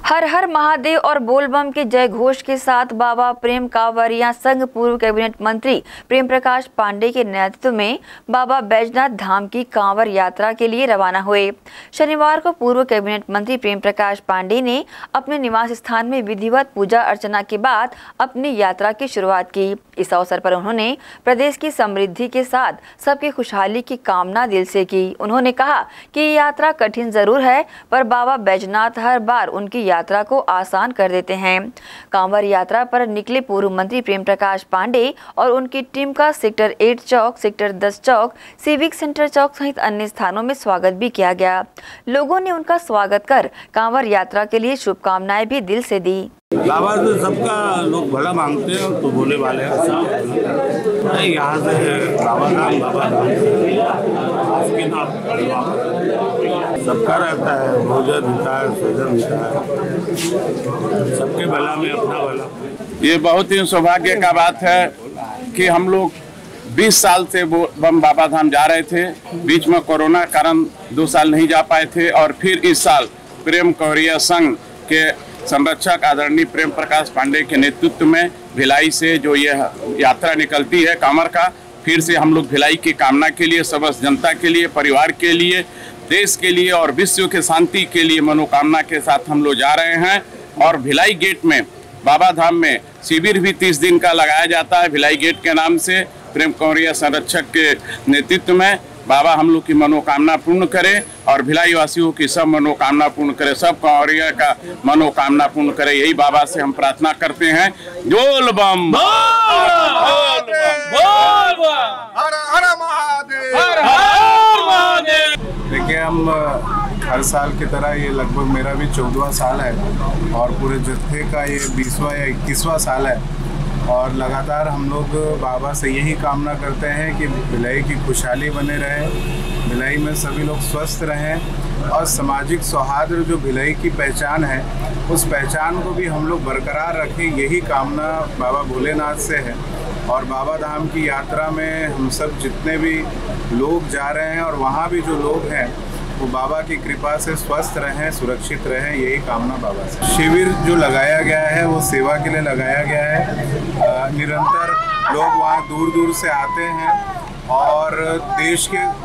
हर हर महादेव और बोलबम के जय घोष के साथ बाबा प्रेम कांवरिया संघ पूर्व कैबिनेट मंत्री प्रेम प्रकाश पांडे के नेतृत्व में बाबा बैजनाथ धाम की कांवर यात्रा के लिए रवाना हुए। शनिवार को पूर्व कैबिनेट मंत्री प्रेम प्रकाश पांडे ने अपने निवास स्थान में विधिवत पूजा अर्चना के बाद अपनी यात्रा की शुरुआत की। इस अवसर पर उन्होंने प्रदेश की समृद्धि के साथ सबकी खुशहाली की कामना दिल से की। उन्होंने कहा कि ये यात्रा कठिन जरूर है, पर बाबा बैजनाथ हर बार उनकी यात्रा को आसान कर देते हैं। कांवर यात्रा पर निकले पूर्व मंत्री प्रेम प्रकाश पांडे और उनकी टीम का सेक्टर 8 चौक, सेक्टर 10 चौक, सिविक सेंटर चौक सहित अन्य स्थानों में स्वागत भी किया गया। लोगों ने उनका स्वागत कर कांवर यात्रा के लिए शुभकामनाएं भी दिल से दी। बाबा तो सबका लोग भला मांगते हैं तो भोले वाले हैं। यहाँ से बाबा धाम सबका रहता है, भोजन होता है, सोजन होता है, सबके भला में अपना भला। ये बहुत ही सौभाग्य का बात है कि हम लोग 20 साल से हम बाबा धाम जा रहे थे। बीच में कोरोना कारण 2 साल नहीं जा पाए थे और फिर इस साल प्रेम कांवरिया संघ के संरक्षक आदरणीय प्रेम प्रकाश पांडे के नेतृत्व में भिलाई से जो यह यात्रा निकलती है कांवर का, फिर से हम लोग भिलाई की कामना के लिए, समस्त जनता के लिए, परिवार के लिए, देश के लिए और विश्व के शांति के लिए मनोकामना के साथ हम लोग जा रहे हैं। और भिलाई गेट में बाबा धाम में शिविर भी 30 दिन का लगाया जाता है। भिलाई गेट के नाम से प्रेम कांवरिया संरक्षक के नेतृत्व में बाबा हम लोग की मनोकामना पूर्ण करे और भिलाई वासियों की सब मनोकामना पूर्ण करे, सब कांवरिया का मनोकामना पूर्ण करे। यही बाबा से हम प्रार्थना करते हैं। बोल बम देखिए, हम हर साल की तरह ये लगभग मेरा भी 14वां साल है और पूरे जत्थे का ये 20वां या 21वां साल है। और लगातार हम लोग बाबा से यही कामना करते हैं कि भिलाई की खुशहाली बने रहे, भिलाई में सभी लोग स्वस्थ रहें और सामाजिक सौहार्द जो भिलाई की पहचान है उस पहचान को भी हम लोग बरकरार रखें। यही कामना बाबा भोलेनाथ से है। और बाबा धाम की यात्रा में हम सब जितने भी लोग जा रहे हैं और वहाँ भी जो लोग हैं वो बाबा की कृपा से स्वस्थ रहें, सुरक्षित रहें, यही कामना बाबा से। शिविर जो लगाया गया है वो सेवा के लिए लगाया गया है। निरंतर लोग वहाँ दूर दूर से आते हैं और देश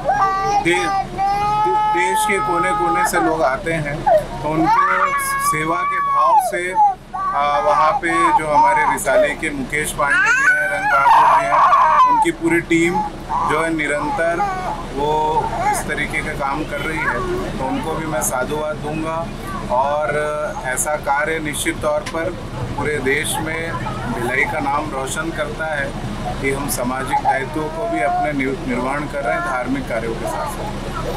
के कोने कोने से लोग आते हैं, तो उनके सेवा के भाव से वहाँ पे जो हमारे रिसाले के मुकेश पांडे जी हैं, रंग बहादुर जी हैं, उनकी पूरी टीम जो है निरंतर वो इस तरीके का काम कर रही है, तो उनको भी मैं साधुवाद दूंगा। और ऐसा कार्य निश्चित तौर पर पूरे देश में भिलाई का नाम रोशन करता है कि हम सामाजिक दायित्वों को भी अपने निर्वहन कर रहे हैं धार्मिक कार्यों के साथ साथ।